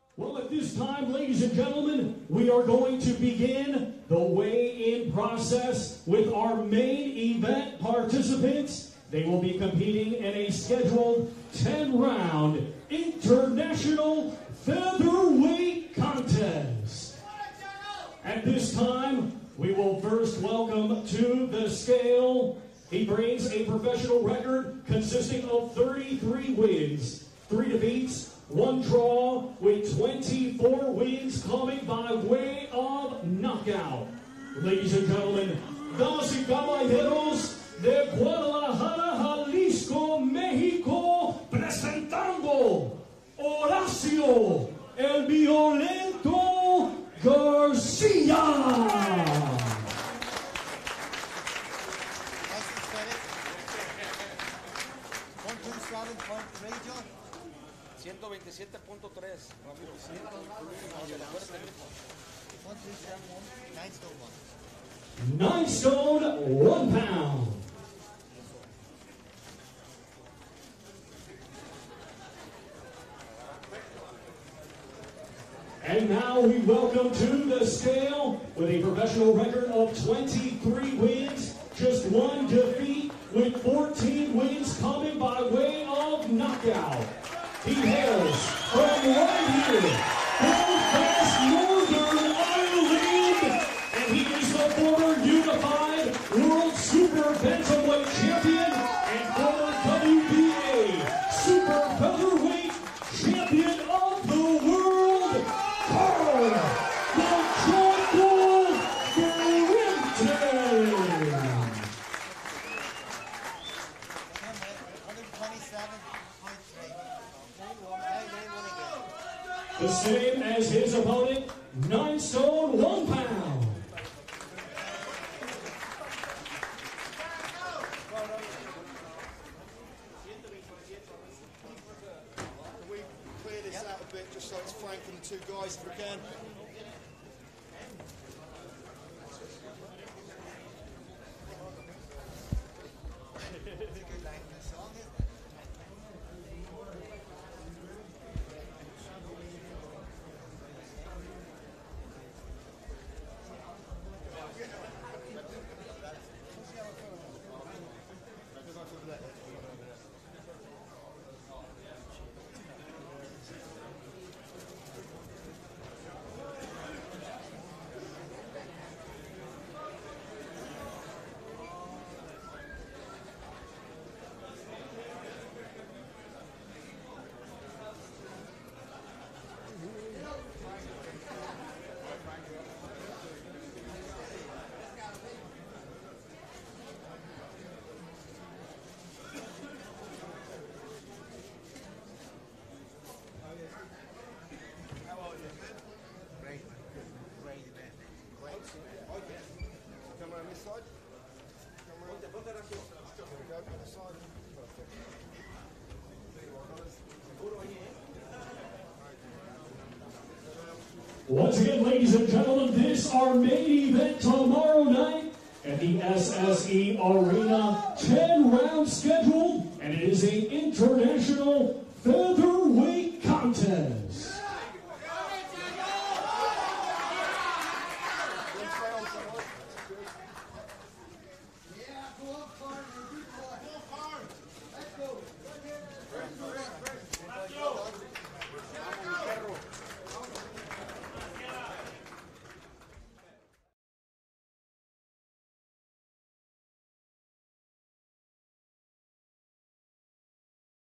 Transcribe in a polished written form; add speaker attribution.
Speaker 1: Well, at this time, ladies and gentlemen, we are going to begin the weigh-in process with our main event participants. They will be competing in a scheduled 10-round international featherweight contest. At this time, we will first welcome to the scale. He brings a professional record consisting of 33 wins, 3 defeats, 1 draw, with 24 wins coming by way of knockout. Ladies and gentlemen, damas y caballeros, de Guadalajara, Jalisco, México, presentando Horacio El Violento García.
Speaker 2: Radio 127.3.
Speaker 1: 9 stone, 1 pound. And now we welcome to the scale with a professional record of 23 wins, just 1 defeat, with 14 wins coming by way of knockout. He hails from right here, Belfast, Northern Ireland, and he is the former unified world super bantamweight champion and former WBA super featherweight champion of the world, Carl the Jungle Frampton. The same as his opponent, 9 stone, 1 pound.
Speaker 3: Can we clear this out a bit just so it's frank from the two guys if we can? Come around this side. Come around. There we go, other side. Perfect.
Speaker 1: Once again, ladies and gentlemen, this our main event tomorrow night at the SSE Arena. 10 rounds scheduled, and it is an international featherweight contest.